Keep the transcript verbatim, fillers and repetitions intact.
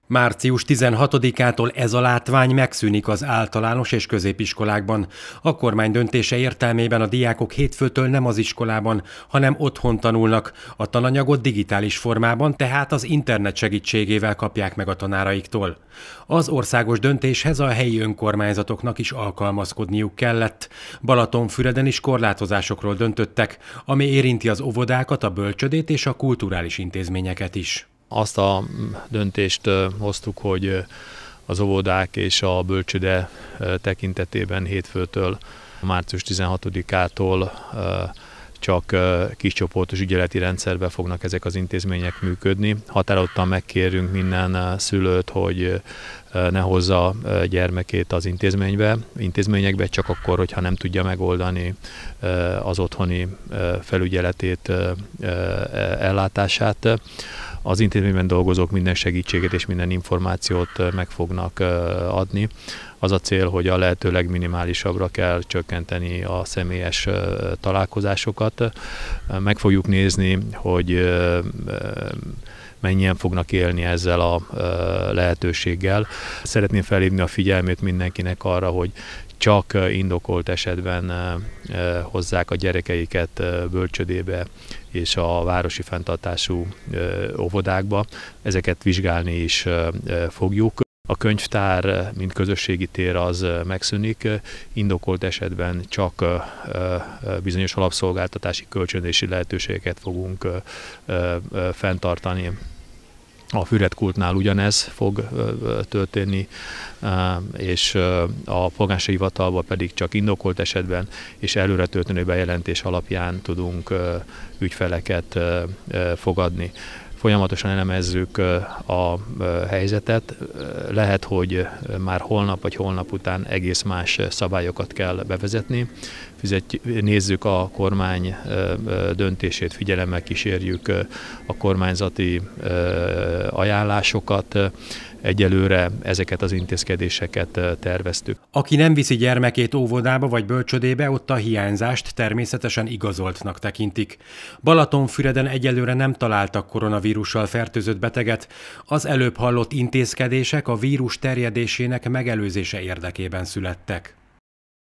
Március tizenhatodikától ez a látvány megszűnik az általános és középiskolákban. A kormány döntése értelmében a diákok hétfőtől nem az iskolában, hanem otthon tanulnak. A tananyagot digitális formában, tehát az internet segítségével kapják meg a tanáraiktól. Az országos döntéshez a helyi önkormányzatoknak is alkalmazkodniuk kellett. Balatonfüreden is korlátozásokról döntöttek, ami érinti az óvodákat, a bölcsödét és a kulturális intézményeket is. Azt a döntést hoztuk, hogy az óvodák és a bölcsőde tekintetében hétfőtől, március tizenhatodikától csak kiscsoportos ügyeleti rendszerbe fognak ezek az intézmények működni. Határozottan megkérünk minden szülőt, hogy ne hozza gyermekét az intézménybe, intézményekbe, csak akkor, hogyha nem tudja megoldani az otthoni felügyeletét, ellátását. Az intézményben dolgozók minden segítséget és minden információt meg fognak adni. Az a cél, hogy a lehető legminimálisabbra kell csökkenteni a személyes találkozásokat. Meg fogjuk nézni, hogy mennyien fognak élni ezzel a lehetőséggel. Szeretném felhívni a figyelmét mindenkinek arra, hogy csak indokolt esetben hozzák a gyerekeiket bölcsödébe és a városi fenntartású óvodákba. Ezeket vizsgálni is fogjuk. A könyvtár, mint közösségi tér, az megszűnik, indokolt esetben csak bizonyos alapszolgáltatási kölcsönzési lehetőségeket fogunk fenntartani. A Füredkultnál ugyanez fog történni, és a polgársági hivatalban pedig csak indokolt esetben és előre történő bejelentés alapján tudunk ügyfeleket fogadni. Folyamatosan elemezzük a helyzetet. Lehet, hogy már holnap vagy holnap után egész más szabályokat kell bevezetni. Nézzük a kormány döntését, figyelemmel kísérjük a kormányzati ajánlásokat. Egyelőre ezeket az intézkedéseket terveztük. Aki nem viszi gyermekét óvodába vagy bölcsödébe, ott a hiányzást természetesen igazoltnak tekintik. Balatonfüreden egyelőre nem találtak koronavírussal fertőzött beteget. Az előbb hallott intézkedések a vírus terjedésének megelőzése érdekében születtek.